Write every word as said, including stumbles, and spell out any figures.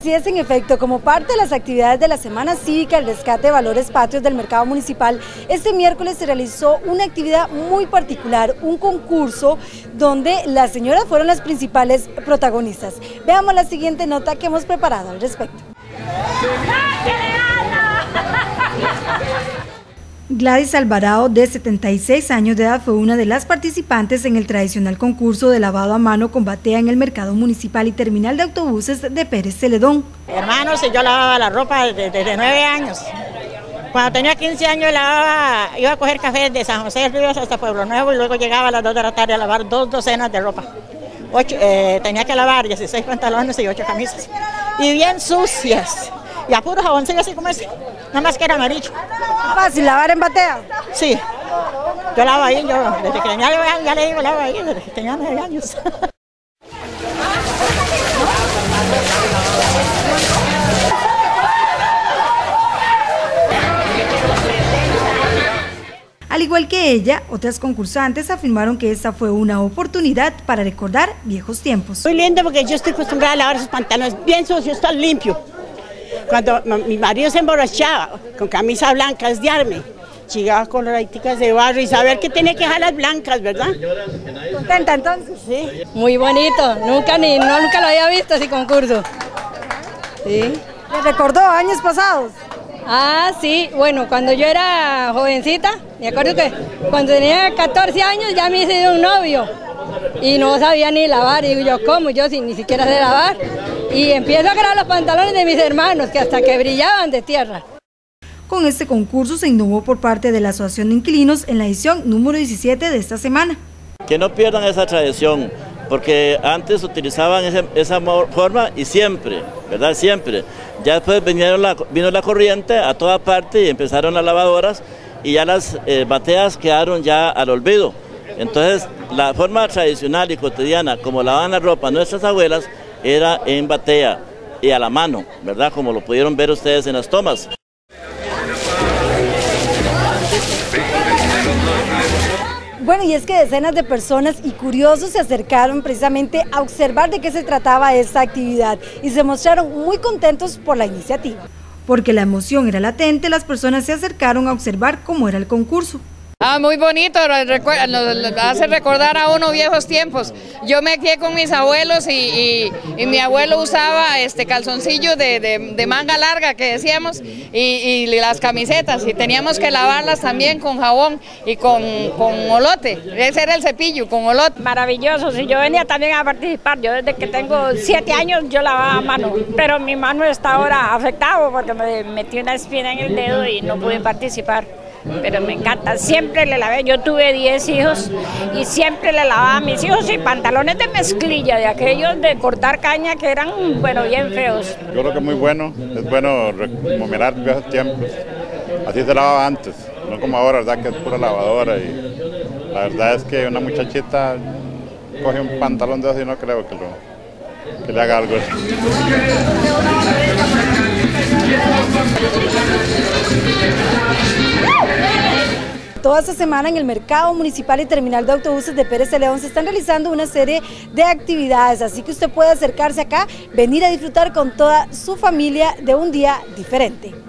Sí, es en efecto, como parte de las actividades de la Semana Cívica, el rescate de valores patrios del mercado municipal, este miércoles se realizó una actividad muy particular, un concurso donde las señoras fueron las principales protagonistas. Veamos la siguiente nota que hemos preparado al respecto. Gladys Alvarado, de setenta y seis años de edad, fue una de las participantes en el tradicional concurso de lavado a mano con batea en el mercado municipal y terminal de autobuses de Pérez Celedón. Hermanos, y yo lavaba la ropa desde, desde nueve años. Cuando tenía quince años lavaba, iba a coger café de San José de Ríos hasta Pueblo Nuevo y luego llegaba a las dos de la tarde a lavar dos docenas de ropa. Ocho, eh, tenía que lavar dieciséis pantalones y ocho camisas. Y bien sucias. Y a puro jaboncillo así como ese, nada más que era amarillo. ¿Fácil lavar en batea? Sí, yo lavo ahí, yo desde que tenía, ya le digo, lavo ahí, desde que tenía nueve años. Al igual que ella, otras concursantes afirmaron que esta fue una oportunidad para recordar viejos tiempos. Muy lindo porque yo estoy acostumbrada a lavar esos pantalones bien sucios, están limpios. Cuando mi marido se emborrachaba con camisas blancas de arme, llegaba con raiticas de barro y saber que tenía que dejar las blancas, ¿verdad? ¿Contenta entonces? Sí. Muy bonito, nunca ni no, nunca lo había visto ese concurso. Sí. ¿Le recordó años pasados? Ah, sí, bueno, cuando yo era jovencita, me acuerdo que cuando tenía catorce años ya me hice de un novio y no sabía ni lavar, y digo yo, ¿cómo? Yo sin ni siquiera sé lavar. Y empiezo a agarrar los pantalones de mis hermanos, que hasta que brillaban de tierra. Con este concurso se innovó por parte de la Asociación de Inquilinos en la edición número diecisiete de esta semana. Que no pierdan esa tradición, porque antes utilizaban ese, esa forma y siempre, ¿verdad? Siempre. Ya después vinieron la, vino la corriente a toda parte y empezaron las lavadoras y ya las eh, bateas quedaron ya al olvido. Entonces, la forma tradicional y cotidiana como lavaban la ropa nuestras abuelas era en batea y a la mano, ¿verdad? Como lo pudieron ver ustedes en las tomas. Bueno, y es que decenas de personas y curiosos se acercaron precisamente a observar de qué se trataba esta actividad y se mostraron muy contentos por la iniciativa. Porque la emoción era latente, las personas se acercaron a observar cómo era el concurso. Ah, muy bonito, hace recordar a uno viejos tiempos. Yo me crié con mis abuelos y, y, y mi abuelo usaba este calzoncillo de, de, de manga larga que decíamos y, y las camisetas y teníamos que lavarlas también con jabón y con, con olote. Ese era el cepillo, con olote. Maravilloso, si yo venía también a participar, yo desde que tengo siete años yo lavaba a mano, pero mi mano está ahora afectada porque me metí una espina en el dedo y no pude participar. Pero me encanta, siempre le lavé, yo tuve diez hijos y siempre le lavaba a mis hijos y pantalones de mezclilla, de aquellos de cortar caña que eran, bueno, bien feos. Yo creo que es muy bueno, es bueno rememorar viejos tiempos, así se lavaba antes, no como ahora, ¿verdad? Que es pura lavadora y la verdad es que una muchachita coge un pantalón de eso y no creo que, lo, que le haga algo. Toda esta semana en el mercado municipal y terminal de autobuses de Pérez Celedón se están realizando una serie de actividades, así que usted puede acercarse acá, venir a disfrutar con toda su familia de un día diferente.